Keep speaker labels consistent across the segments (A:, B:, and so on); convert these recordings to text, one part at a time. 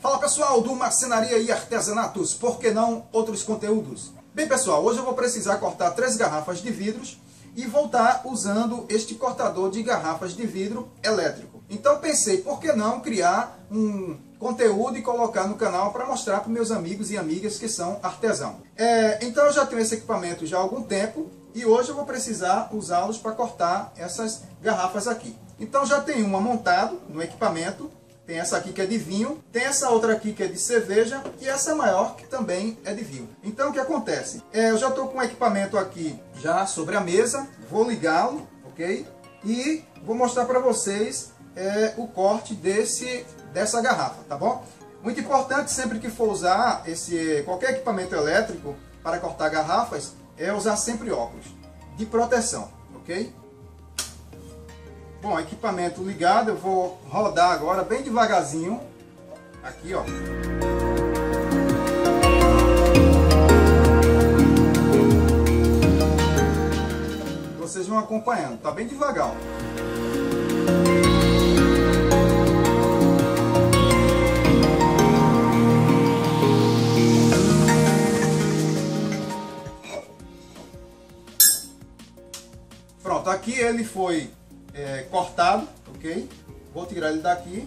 A: Fala pessoal do Marcenaria e Artesanatos, por que não outros conteúdos? Bem pessoal, hoje eu vou precisar cortar 3 garrafas de vidros e vou estar usando este cortador de garrafas de vidro elétrico. Então pensei, por que não criar um conteúdo e colocar no canal para mostrar para meus amigos e amigas que são artesãos. Então eu já tenho esse equipamento já há algum tempo e hoje eu vou precisar usá-los para cortar essas garrafas aqui. Então já tem uma montado no equipamento. Tem essa aqui que é de vinho, tem essa outra aqui que é de cerveja e essa maior que também é de vinho. Então o que acontece? Eu já estou com o equipamento aqui já sobre a mesa, vou ligá-lo, ok? E vou mostrar para vocês o corte dessa garrafa, tá bom? Muito importante sempre que for usar qualquer equipamento elétrico para cortar garrafas, é usar sempre óculos de proteção, ok? Bom, equipamento ligado, eu vou rodar agora bem devagarzinho, aqui ó. Vocês vão acompanhando, tá bem devagar, ó. Pronto, aqui ele foi cortado, ok? Vou tirar ele daqui.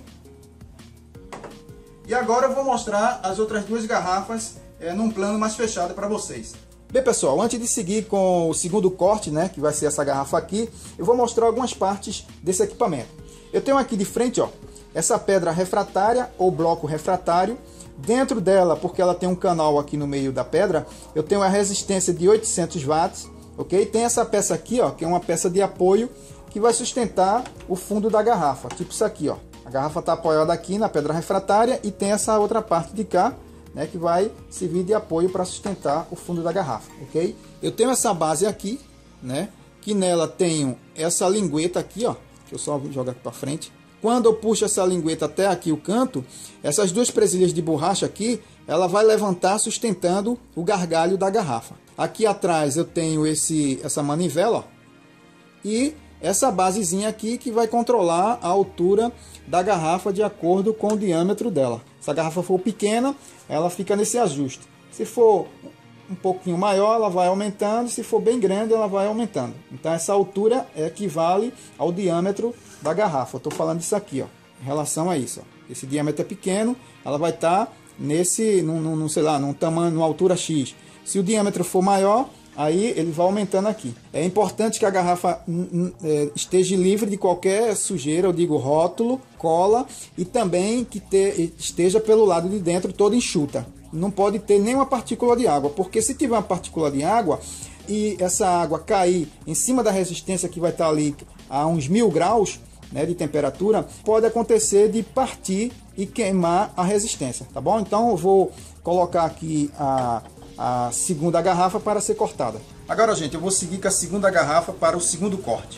A: E agora eu vou mostrar as outras 2 garrafas num plano mais fechado para vocês. Bem pessoal, antes de seguir com o segundo corte, né, que vai ser essa garrafa aqui, eu vou mostrar algumas partes desse equipamento. Eu tenho aqui de frente, ó, essa pedra refratária ou bloco refratário. Dentro dela, porque ela tem um canal aqui no meio da pedra, eu tenho a resistência de 800 watts, ok? Tem essa peça aqui, ó, que é uma peça de apoio que vai sustentar o fundo da garrafa, tipo isso aqui, ó. A garrafa está apoiada aqui na pedra refratária e tem essa outra parte de cá, né, que vai servir de apoio para sustentar o fundo da garrafa, ok? Eu tenho essa base aqui, né, que nela tenho essa lingueta aqui, ó. Deixa eu só jogar aqui para frente. Quando eu puxo essa lingueta até aqui o canto, essas 2 presilhas de borracha aqui, ela vai levantar sustentando o gargalho da garrafa. Aqui atrás eu tenho essa manivela, ó, e essa basezinha aqui que vai controlar a altura da garrafa de acordo com o diâmetro dela. Se a garrafa for pequena, ela fica nesse ajuste. Se for um pouquinho maior, ela vai aumentando. Se for bem grande, ela vai aumentando. Então essa altura equivale ao diâmetro da garrafa. Eu estou falando disso aqui, ó, em relação a isso. Ó. Esse diâmetro é pequeno, ela vai estar sei lá, num tamanho, numa altura X. Se o diâmetro for maior, aí ele vai aumentando aqui. É importante que a garrafa esteja livre de qualquer sujeira, eu digo rótulo, cola, e também que esteja pelo lado de dentro toda enxuta. Não pode ter nenhuma partícula de água, porque se tiver uma partícula de água e essa água cair em cima da resistência que vai estar ali a uns 1000 graus, né, de temperatura, pode acontecer de partir e queimar a resistência, tá bom? Então eu vou colocar aqui a segunda garrafa para ser cortada. Agora, gente, eu vou seguir com a segunda garrafa para o segundo corte.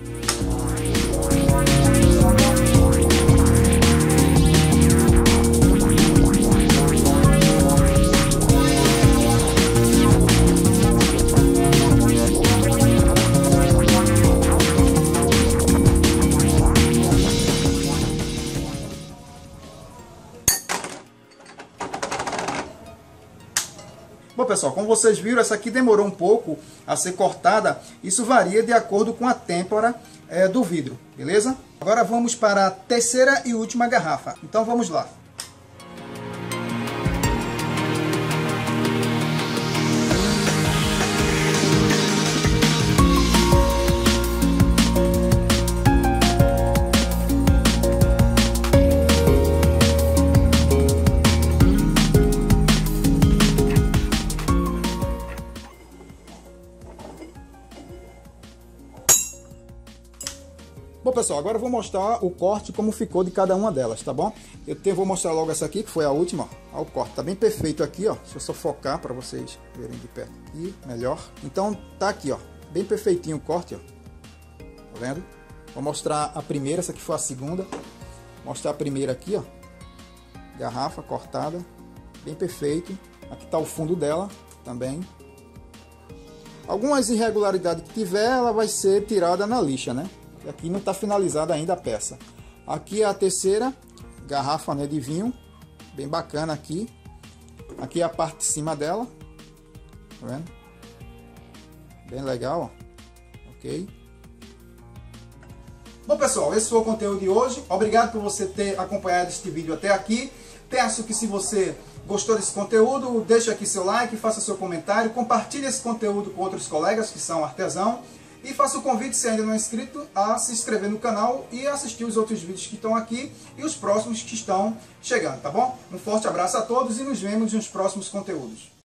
A: Bom pessoal, como vocês viram, essa aqui demorou um pouco a ser cortada. Isso varia de acordo com a têmpera do vidro, beleza? Agora vamos para a terceira e última garrafa. Então vamos lá. Bom pessoal, agora eu vou mostrar o corte como ficou de cada uma delas, tá bom? Vou mostrar logo essa aqui, que foi a última, ó. Ó, o corte tá bem perfeito aqui, ó. Deixa eu só focar para vocês verem de perto aqui, melhor. Então tá aqui, ó, bem perfeitinho o corte, ó. Tá vendo? Vou mostrar a primeira, essa aqui foi a segunda. Vou mostrar a primeira aqui, ó. Garrafa cortada, bem perfeito. Aqui tá o fundo dela também. Algumas irregularidades que tiver, ela vai ser tirada na lixa, né? Aqui não está finalizada ainda a peça. Aqui é a terceira garrafa, né, de vinho, bem bacana aqui. Aqui é a parte de cima dela. Tá vendo? Bem legal, ó. Ok? Bom, pessoal, esse foi o conteúdo de hoje. Obrigado por você ter acompanhado este vídeo até aqui. Peço que, se você gostou desse conteúdo, deixe aqui seu like, faça seu comentário, compartilhe esse conteúdo com outros colegas que são artesão e faça o convite, se ainda não é inscrito, a se inscrever no canal e assistir os outros vídeos que estão aqui e os próximos que estão chegando, tá bom? Um forte abraço a todos e nos vemos nos próximos conteúdos.